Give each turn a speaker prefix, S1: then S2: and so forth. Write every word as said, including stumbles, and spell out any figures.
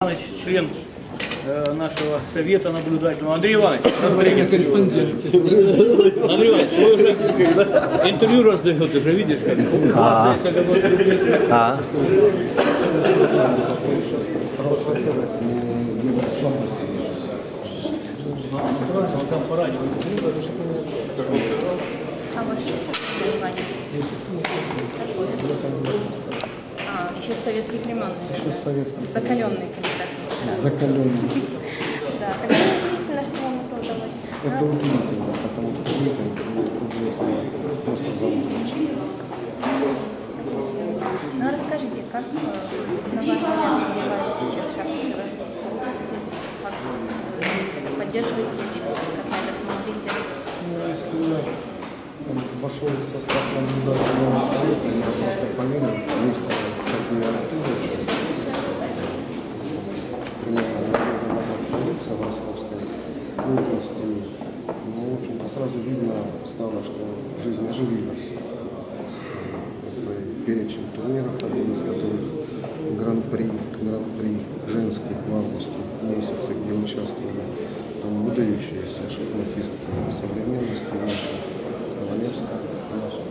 S1: Иванович, член э, нашего совета наблюдательного. Андрей Иванович,
S2: корреспондент.
S1: Андрей Иванович, вы уже интервью раздаете, уже видишь, как
S3: А. А.
S4: А у вас есть название? А, еще с советских времен.
S2: Еще с советских.
S4: Закаленный кандидат.
S2: Закаленный.
S4: Да, тогда естественно, что вам это удалось.
S2: Это удивительно, потому что удивительно, просто замучить.
S4: Ну а расскажите, как, э, на ваш взгляд, развивается сейчас шахматы в Ростовской области? Как поддерживаете или как-то смотрите?
S2: Ну, если я там, вошел в состав наблюдательного совета, я просто поверил вместе с Сергеем Анатольевичем. Примерно неделю назад появился в Ростовской области. Ну, в общем-то, сразу видно стало, что жизнь оживилась. Перечень турниров, один из которых гран-при, гран-при женских в августе месяце, где участвовали там выдающиеся шахматистки современности, наша Ковалевская, наша